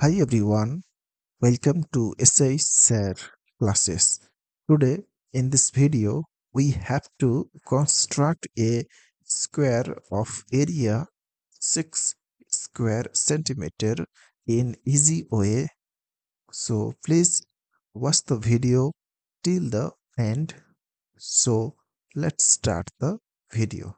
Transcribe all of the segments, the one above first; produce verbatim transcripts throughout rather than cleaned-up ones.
Hi everyone, welcome to S I Share classes. Today in this video we have to construct a square of area six square centimeter in easy way. So please watch the video till the end. So let's start the video.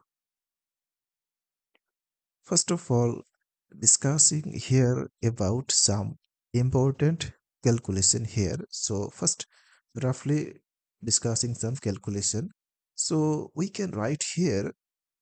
First of all, discussing here about some important calculation here. So first, roughly discussing some calculation. So we can write here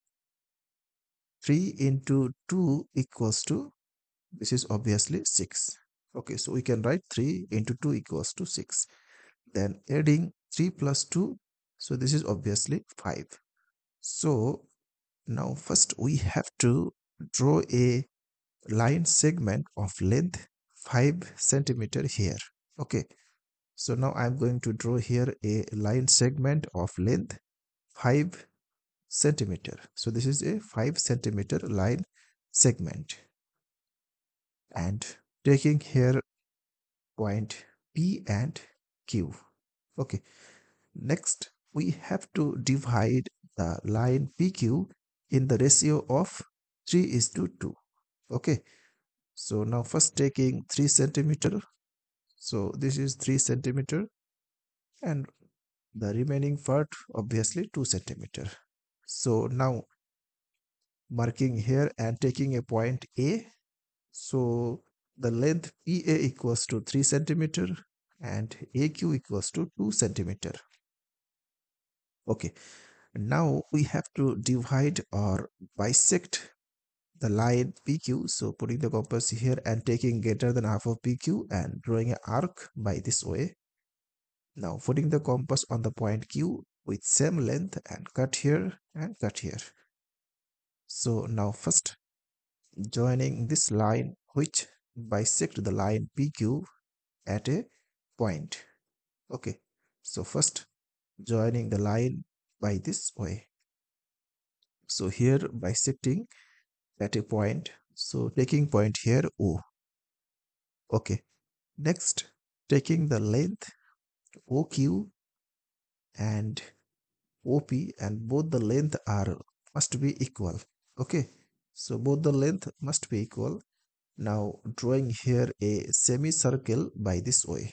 three into two equals to, this is obviously six. Okay, so we can write three into two equals to six. Then adding three plus two, so this is obviously five. So now first we have to draw a line segment of length five centimeter here. Okay, so now I'm going to draw here a line segment of length five centimeter. So this is a five centimeter line segment, and taking here point P and Q. Okay, next we have to divide the line P Q in the ratio of three is to two. Okay, so now first taking three centimeter, so this is three centimeter, and the remaining part obviously two centimeter. So now marking here and taking a point A, so the length P A equals to three centimeter and A Q equals to two centimeter. Okay, now we have to divide or bisect the line P Q. So putting the compass here and taking greater than half of P Q and drawing an arc by this way. Now putting the compass on the point Q with same length and cut here and cut here. So now first joining this line which bisect the line P Q at a point. Okay, so first joining the line by this way. So here bisecting at a point. So taking point here O. Okay, next taking the length O Q and O P, and both the length are must be equal. Okay, so both the length must be equal. Now drawing here a semicircle by this way.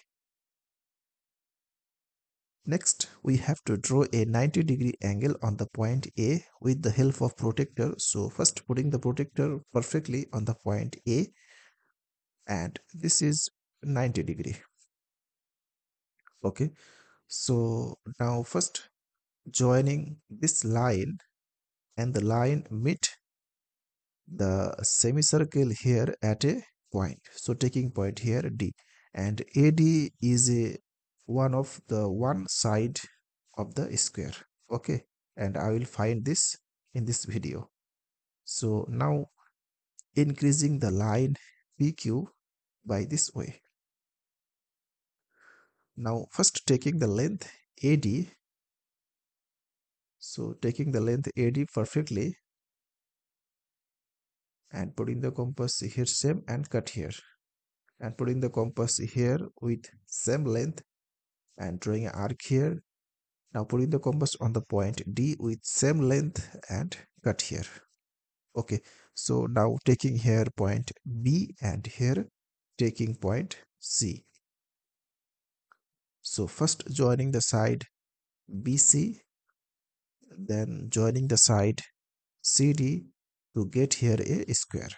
Next we have to draw a ninety degree angle on the point A with the help of protractor. So first putting the protractor perfectly on the point A, and this is ninety degree. Okay, so now first joining this line and the line meet the semicircle here at a point. So taking point here D, and A D is a one of the one side of the square. Okay, and I will find this in this video. So now increasing the line P Q by this way. Now first taking the length A D, so taking the length A D perfectly and putting the compass here same and cut here, and putting the compass here with same length and drawing an arc here. Now putting the compass on the point D with same length and cut here. Okay, so now taking here point B and here taking point C. So first joining the side B C, then joining the side C D to get here a square.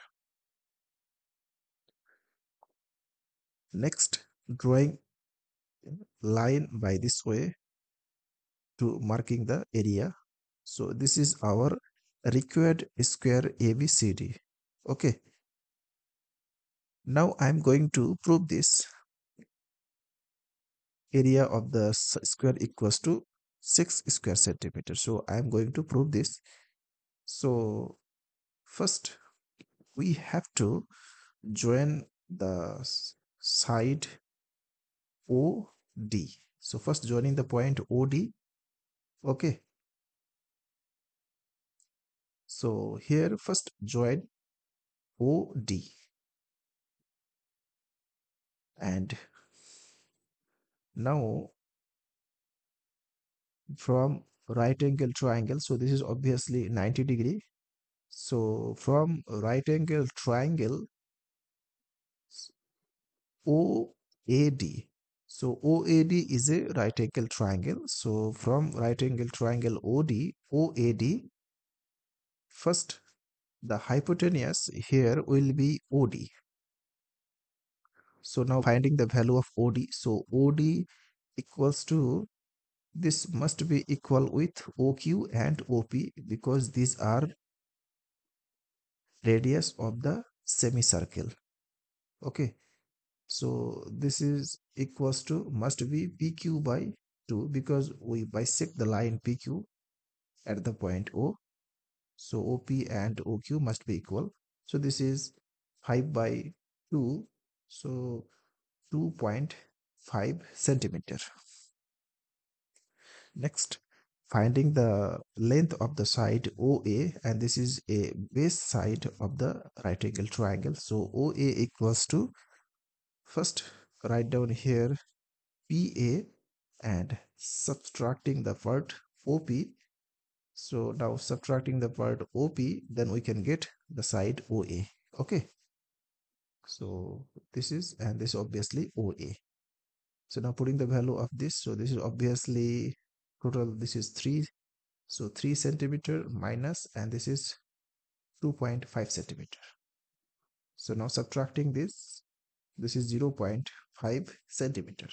Next drawing line by this way to marking the area. So this is our required square A B C D. Okay, now I'm going to prove this. Area of the square equals to six square centimeters. So I'm going to prove this. So first we have to join the side O D. So first joining the point O D. Okay, so here first join O D. And now from right angle triangle, so this is obviously ninety degree. So from right angle triangle O A D. So O A D is a right angle triangle. So from right angle triangle O D, O A D, first the hypotenuse here will be O D. So now finding the value of O D. So O D equals to, this must be equal with O Q and O P because these are radius of the semicircle. Okay. So this is equals to, must be P Q by two because we bisect the line P Q at the point O. So O P and O Q must be equal. So this is five by two. So two point five centimeter. Next, finding the length of the side O A, and this is a base side of the right angle triangle. So O A equals to, first write down here P A and subtracting the part O P. So now subtracting the part O P, then we can get the side O A. Okay. So this is, and this obviously O A. So now putting the value of this, so this is obviously total, this is three. So three centimeter minus, and this is two point five centimeter. So now subtracting this, this is zero point five centimeter.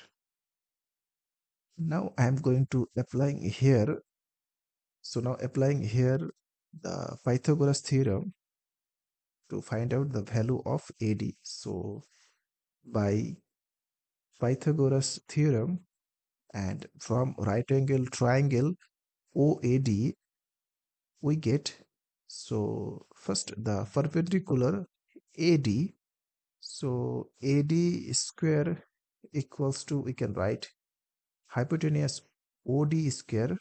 Now I am going to applying here. So now applying here the Pythagoras theorem to find out the value of A D. So by Pythagoras theorem and from right angle triangle O A D, we get, so first the perpendicular A D. So A D square equals to, we can write hypotenuse O D square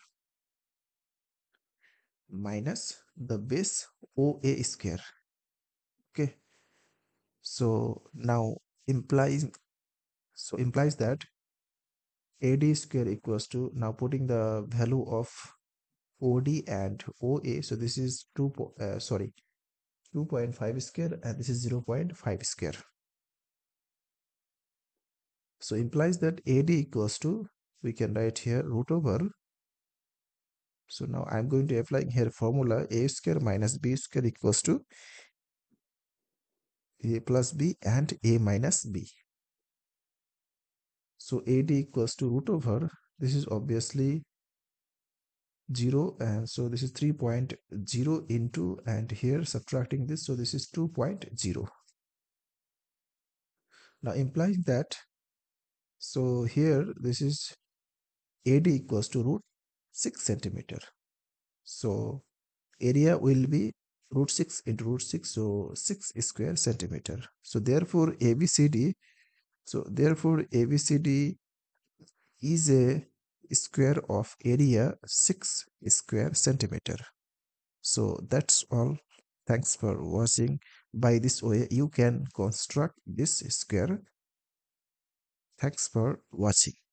minus the base O A square. Okay. So now implies, so implies that A D square equals to, now putting the value of O D and O A. So this is two, uh, sorry, two point five square and this is zero point five square. So implies that A D equals to, we can write here root over. So now I'm going to apply here formula A square minus B square equals to A plus B and A minus B. So A D equals to root over, this is obviously zero, and so this is three point zero into, and here subtracting this, so this is two point zero. Now implying that, so here this is A D equals to root six centimeter. So area will be root six into root six, so six square centimeter. So therefore A B C D, so therefore A B C D is a square of area six square centimeter. So that's all. Thanks for watching. By this way you can construct this square. Thanks for watching.